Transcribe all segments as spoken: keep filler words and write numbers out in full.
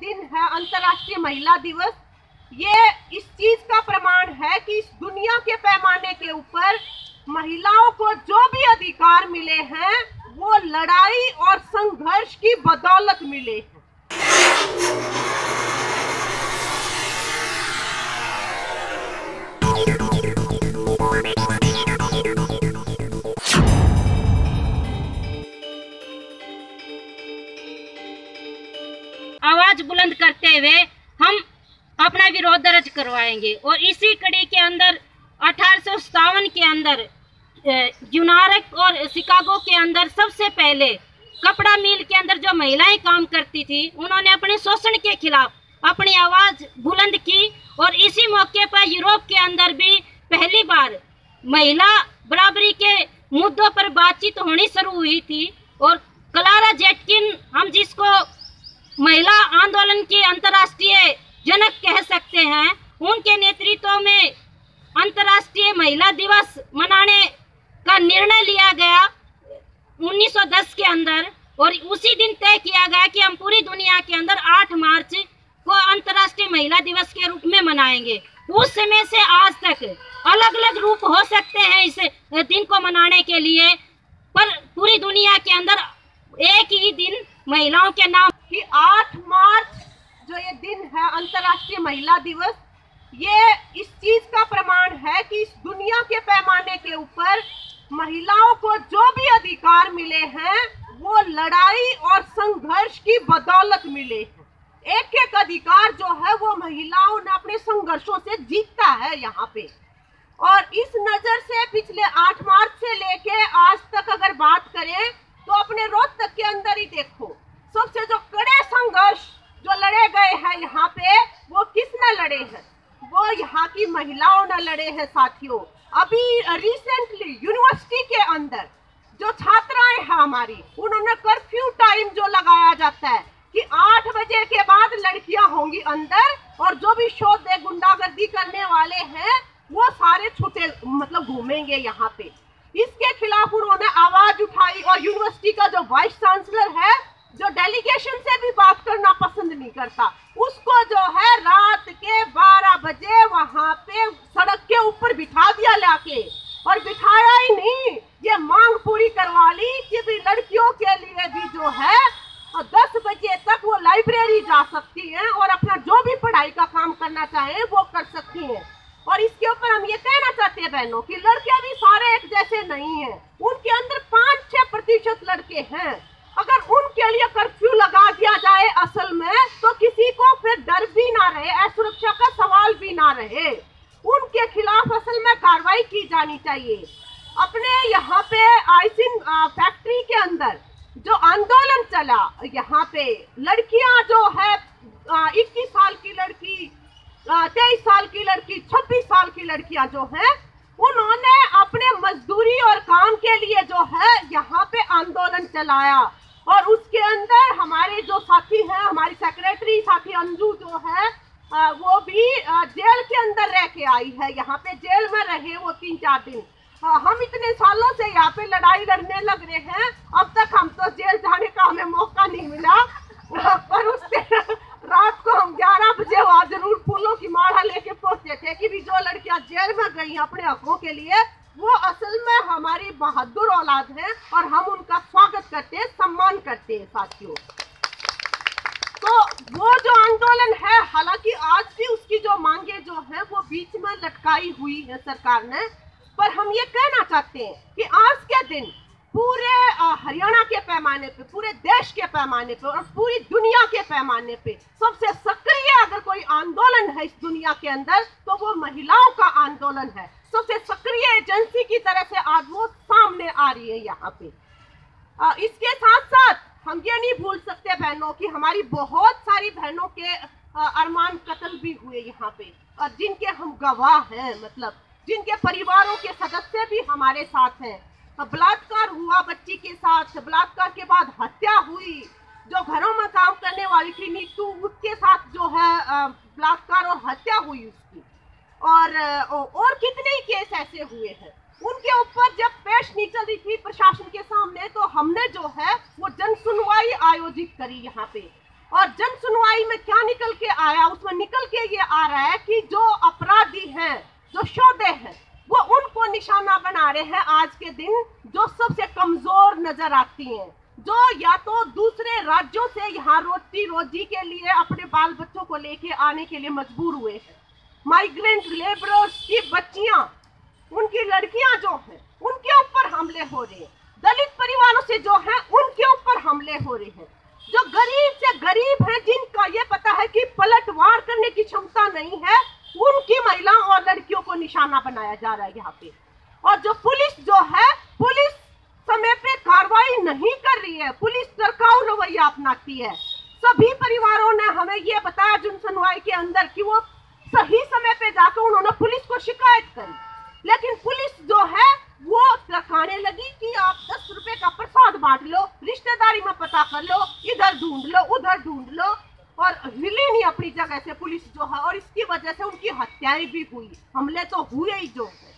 दिन है अंतर्राष्ट्रीय महिला दिवस, ये इस चीज का प्रमाण है कि इस दुनिया के पैमाने के ऊपर महिलाओं को जो भी अधिकार मिले हैं वो लड़ाई और संघर्ष की बदौलत मिले हैं। आवाज बुलंद करते हुए हम अपना विरोध दर्ज करवाएंगे। और इसी कड़ी के अंदर अठारह सौ सत्तावन के अंदर न्यूयॉर्क और शिकागो के अंदर सबसे पहले कपड़ा मिल के अंदर जो महिलाएं काम करती थी, उन्होंने अपने शोषण के खिलाफ अपनी आवाज बुलंद की। और इसी मौके पर यूरोप के अंदर भी पहली बार महिला बराबरी के मुद्दों पर बातचीत होनी शुरू हुई थी। और क्लारा जेटकिन, हम जिसको महिला आंदोलन के अंतर्राष्ट्रीय जनक कह सकते हैं, उनके नेतृत्व में अंतर्राष्ट्रीय महिला दिवस मनाने का निर्णय लिया गया उन्नीस सौ दस के अंदर। और उसी दिन तय किया गया कि हम पूरी दुनिया के अंदर आठ मार्च को अंतर्राष्ट्रीय महिला दिवस के रूप में मनाएंगे। उस समय से आज तक अलग अलग रूप हो सकते हैं इस दिन को मनाने के लिए, पर पूरी दुनिया के अंदर एक ही दिन महिलाओं के नाम कि आठ मार्च जो ये दिन है अंतर्राष्ट्रीय महिला दिवस, ये इस चीज का प्रमाण है कि इस दुनिया के पैमाने के ऊपर महिलाओं को जो भी अधिकार मिले हैं वो लड़ाई और संघर्ष की बदौलत मिले हैं। एक एक अधिकार जो है वो महिलाओं ने अपने संघर्षों से जीता है यहाँ पे। और इस नजर से पिछले आठ मार्च से लेके आज तक अगर बात करें तो अपने रोहतक के अंदर ही देखो, सबसे जो कड़े संघर्ष जो लड़े गए हैं यहाँ पे, वो किसने लड़े हैं? वो यहाँ की महिलाओं ने लड़े हैं साथियों। अभी रिसेंटली यूनिवर्सिटी के अंदर जो छात्राएं हैं हमारी, उन्होंने कर्फ्यू टाइम जो लगाया जाता है कि आठ बजे के बाद लड़कियां होंगी अंदर, और जो भी शोध गुंडागर्दी करने वाले हैं वो सारे छूटे मतलब घूमेंगे यहाँ पे। इसके खिलाफ उन्होंने आवाज उठाई। और यूनिवर्सिटी का जो वाइस चांसलर है, जो डेलीगेशन से भी बात करना पसंद नहीं करता, उसको जो है रात के बारह बजे वहां पे सड़क के ऊपर बिठा दिया लाके। और बिठाया ही नहीं, ये मांग पूरी करवा ली कि भी लड़कियों के लिए भी जो है दस बजे तक वो लाइब्रेरी जा सकती हैं और अपना जो भी पढ़ाई का काम करना चाहे वो कर सकती हैं। और इसके ऊपर हम ये कहना चाहते हैं बहनों कि लड़के भी सारे एक जैसे नहीं हैं, उनके अंदर पाँच छह प्रतिशत लड़के हैं। अगर उनके लिए कर्फ्यू लगा दिया जाए असल में, तो किसी को फिर डर भी ना रहे, असुरक्षा का सवाल भी ना रहे। उनके खिलाफ असल में कार्रवाई की जानी चाहिए। अपने यहाँ पे आइसिन फैक्ट्री के अंदर जो आंदोलन चला, यहाँ पे लड़कियां जो है इक्कीस साल की लड़की, तेईस साल की लड़की, छब्बीस साल की लड़कियां जो हैं, उन्होंने अपने मजदूरी और काम के लिए जो है यहाँ पे आंदोलन चलाया। और उसके अंदर हमारे जो साथी हैं, हमारी सेक्रेटरी साथी अंजू जो है, वो भी जेल के अंदर रह के आई है। यहाँ पे जेल में रहे वो तीन चार दिन। हम इतने सालों से यहाँ पे लड़ाई लड़ने लग रहे हैं, अब तक हम तो जेल जाने का हमें मौका नहीं मिला। पर उसके रात को हम ग्यारह बजे वहाँ जरूर फूलों की माला लेके पहुंचे थे कि भी जो लड़कियां जेल में गई अपने हकों के लिए, वो असल में हमारी बहादुर औलाद हैं और हम उनका स्वागत करते हैं, सम्मान करते हैं साथियों। तो वो जो आंदोलन है, हालांकि आज भी उसकी जो मांगे जो है वो बीच में लटकाई हुई है सरकार ने, पर हम ये कहना चाहते हैं कि आज के दिन पूरे हरियाणा के पैमाने पे, पूरे देश के पैमाने पे और पूरी दुनिया के पैमाने पे सबसे सक्रिय अगर कोई आंदोलन है इस दुनिया के अंदर, तो वो महिलाओं का आंदोलन है। सबसे सक्रिय एजेंसी की तरह से आज वो सामने आ रही है यहाँ पे। आ, इसके साथ साथ हम ये नहीं भूल सकते बहनों कि हमारी बहुत सारी बहनों के अरमान कत्ल भी हुए यहाँ पे, और जिनके हम गवाह हैं, मतलब जिनके परिवारों के सदस्य भी हमारे साथ हैं। बलात्कार हुआ बच्ची के साथ, बलात्कार के बाद हत्या हुई, जो घरों में काम करने वाली थी नीतू, उसके साथ जो है बलात्कार और हत्या हुई उसकी। और और कितने ही केस ऐसे हुए हैं, उनके ऊपर जब पेश नहीं चल रही थी प्रशासन के सामने, तो हमने जो है वो जन सुनवाई आयोजित करी यहाँ पे। और जन सुनवाई में क्या निकल के आया, उसमें निकल के ये आ रहा है कि जो अपराधी हैं, जो शोधे हैं, वो उनको निशाना बना रहे हैं आज के दिन, जो सबसे कमजोर नजर आती हैं, जो या तो दूसरे राज्यों से यहाँ रोटी रोजी के लिए अपने बाल बच्चों को लेके आने के लिए मजबूर हुए हैं। माइग्रेंट लेबरर्स की बच्चियां, उनकी लड़कियां जो हैं, उनके ऊपर हमले हो रहे हैं। दलित परिवारों से जो हैं, उनके ऊपर हमले हो रहे हैं। जो गरीब से गरीब हैं, जिनका ये पता है कि पलटवार करने की क्षमता नहीं है, उनकी महिलाओं और लड़कियों को निशाना बनाया जा रहा है यहाँ पे। और जो पुलिस जो है, पुलिस समय पे कार्रवाई नहीं कर रही है, पुलिस टरकाऊ रवैया अपनाती है। सभी परिवारों ने हमें ये बताया जन सुनवाई के अंदर कि वो सही समय पे जाकर उन्होंने पुलिस को शिकायत करी, लेकिन पुलिस जो है वो रखाने लगी कि आप दस रुपए का प्रसाद बांट लो, रिश्तेदारी में पता कर लो, इधर ढूंढ लो, उधर ढूंढ लो, और हिली नहीं अपनी जगह से पुलिस जो है। और इसकी वजह से उनकी हत्याएं भी हुई, हमले तो हुए ही जो है।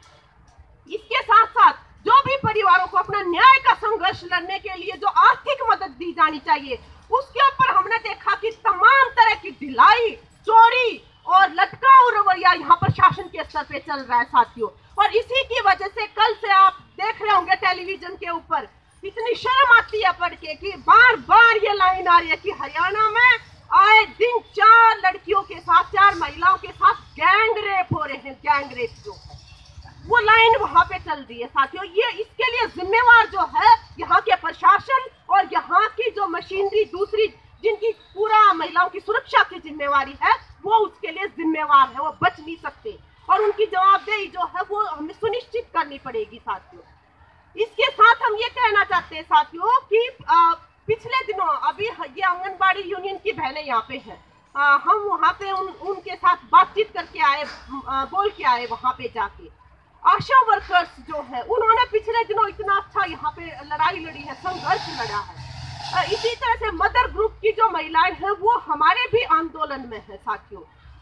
इसके साथ साथ जो भी परिवारों को अपना न्याय का संघर्ष लड़ने के लिए जो आर्थिक मदद दी जानी चाहिए, उसके ऊपर हमने देखा कि तमाम तरह की ढिलाई, चोरी और लटकाऊ रवैया यहाँ पर शासन के स्तर पे चल रहा है साथियों। और इसी की वजह से कल से आप देख रहे होंगे टेलीविजन के ऊपर, इतनी शर्म आती है पढ़ के कि बार बार ये लाइन आ रही है कि हरियाणा में आए दिन चार लड़कियों के साथ, चार महिलाओं के साथ गैंग रेप हो रहे हैं। गैंग रेप जो है वो लाइन वहां पे चल रही है साथियों। ये इसके लिए जिम्मेवार जो है यहाँ के प्रशासन और यहाँ की जो मशीनरी दूसरी जिनकी पूरा महिलाओं की सुरक्षा की जिम्मेवारी है, वो उसके लिए जिम्मेवार है, वो बच नहीं सकते। और उनकी जवाबदेही जो है वो हमें सुनिश्चित करनी पड़ेगी साथियों। इसके साथ हम ये कहना चाहते हैं साथियों कि आ, पिछले दिनों अभी ये आंगनबाड़ी यूनियन की बहनें यहाँ पे हैं, हम वहाँ पे उन उनके साथ बातचीत करके आए, आ, बोल के आए वहाँ पे जाके। आशा वर्कर्स जो है उन्होंने पिछले दिनों इतना अच्छा यहाँ पे लड़ाई लड़ी है, संघर्ष लड़ा है। इसी तरह से मदर ग्रुप की जो महिलाएं हैं वो हमारे भी आंदोलन में है साथियों।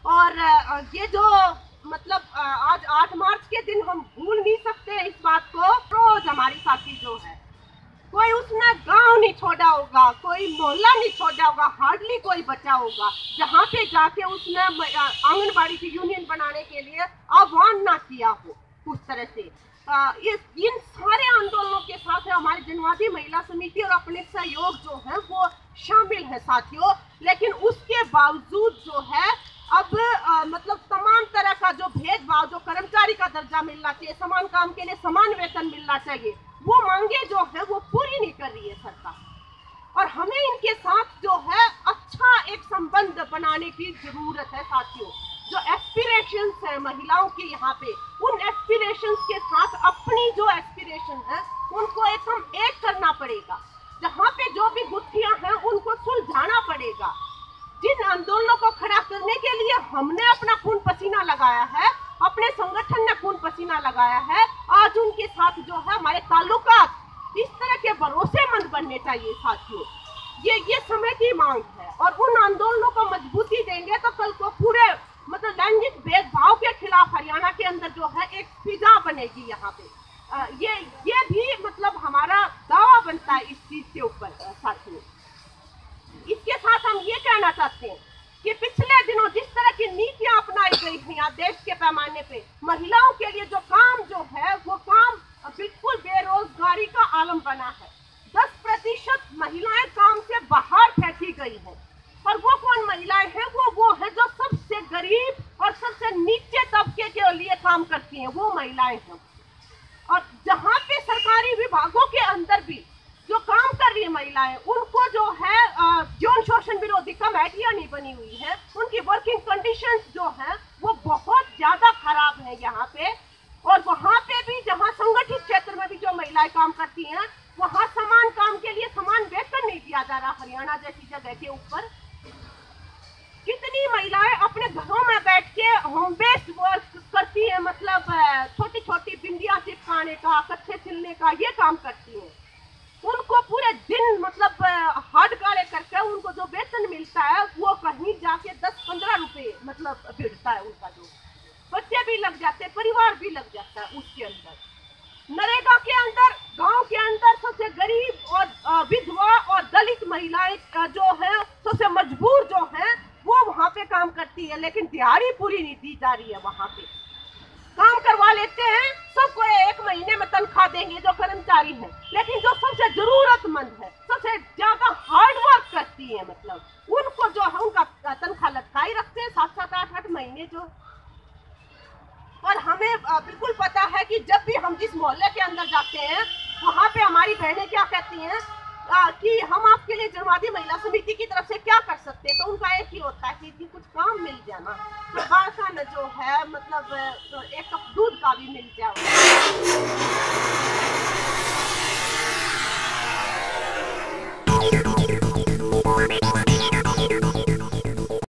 और ये जो मतलब आज आठ मार्च के दिन हम भूल नहीं सकते इस बात को। रोज हमारी साथी जो है, कोई उसने गांव नहीं छोड़ा होगा, कोई मोहल्ला नहीं छोड़ा होगा, हार्डली कोई बचा होगा जहाँ पे जाके उसने आंगनबाड़ी की यूनियन बनाने के लिए आह्वान ना किया हो। उस तरह से आ, इस इन सारे आंदोलनों के साथ हमारी जनवादी महिला समिति और अपने सहयोग जो है वो शामिल है साथियों। लेकिन उसके बावजूद जो है अब आ, मतलब तमाम तरह का जो भेदभाव, जो कर्मचारी का दर्जा मिलना चाहिए, समान काम के लिए समान वेतन मिलना चाहिए, वो मांगे जो है वो पूरी नहीं कर रही है सरकार। और हमें इनके साथ जो है अच्छा एक संबंध बनाने की जरूरत है साथियों। जो एस्पिरेशंस है महिलाओं की यहाँ पे, उन एस्पिरेशंस के साथ अपनी जो एस्पिरेशन है उनको एक हम एक करना पड़ेगा। जहाँ पे जो भी गुत्थियां हैं उनको सुलझाना पड़ेगा। जिन आंदोलनों को खड़ा करने के लिए हमने अपना खून पसीना लगाया है, अपने संगठन ने खून पसीना लगाया है, आज उनके साथ जो है हमारे ताल्लुकात इस तरह के भरोसेमंद बनने चाहिए साथियों। ये ये समय की मांग है। और उन आंदोलनों को मजबूती देंगे तो कल को पूरे मतलब लैंगिक भेदभाव के खिलाफ हरियाणा के अंदर जो है एक फिजा बनेगी यहाँ पे। आ, ये ये भी मतलब हमारा दावा बनता है इस चीज के ऊपर साथियों। इसके साथ हम ये कहना चाहते हैं कि पिछले दिनों जिस तरह की नीतियां अपनाई गई थी यहाँ देश के पैमाने पे, महिलाओं के लिए जो काम जो है वो काम बिल्कुल बेरोजगारी का आलम बना है। दस प्रतिशत महिलाएं काम से बाहर फेंकी गई है। और वो कौन महिलाएं हैं? वो वो है जो सबसे गरीब और सबसे नीचे तबके के लिए काम करती हैं, वो महिलाएं हैं। और जहाँ पे सरकारी विभागों के अंदर भी जो काम कर रही है महिलाएं, उनको जो है यौन शोषण विरोधी कमेटियां नहीं बनी हुई है, उनकी वर्किंग कंडीशंस जो है वो बहुत ज्यादा खराब है यहाँ पे। और वहाँ पे भी जहाँ संगठित क्षेत्र में भी जो महिलाएं काम करती हैं, वहाँ समान काम के लिए समान वेतन नहीं दिया जा रहा हरियाणा जैसी जगह के ऊपर। कितनी महिलाएं अपने घरों में बैठ के होम बेस्ड वर्क करती हैं, मतलब छोटी छोटी बिंदियां चिपकाने का, कच्चे सिलने का ये काम करती हैं। उनको पूरे दिन मतलब हाथ काले करके उनको जो वेतन मिलता है वो कहीं जाके दस पंद्रह रुपए मतलब भिड़ता है उनका। जो बच्चे भी लग जाते हैं, परिवार भी लग जाता है उसके अंदर। नरेगा के अंदर गांव के अंदर सबसे गरीब और विधवा और दलित महिलाएं जो है से मजबूर जो है वो वहाँ पे काम करती है, लेकिन दिहाड़ी पूरी नहीं दी जा रही है। वहाँ पे काम करवा लेते हैं, सबको एक महीने में तनख्वाह देंगे जो कर्मचारी हैं, लेकिन जो सबसे जरूरतमंद है, सबसे ज्यादा हार्ड वर्क करती है, मतलब उनको जो है उनका तनख्वाह लटकाई रखते हैं सात सात आठ आठ महीने जो। और हमें बिल्कुल पता है कि जब भी हम जिस मोहल्ले के अंदर जाते हैं वहाँ पे हमारी बहनें क्या कहती हैं आ, कि हम आपके लिए जनवादी महिला समिति की तरफ से क्या कर सकते हैं, तो उनका एक ही होता है कि कुछ काम मिल जाना, तो बासा न जो है मतलब एक कप दूध का भी मिल जाए।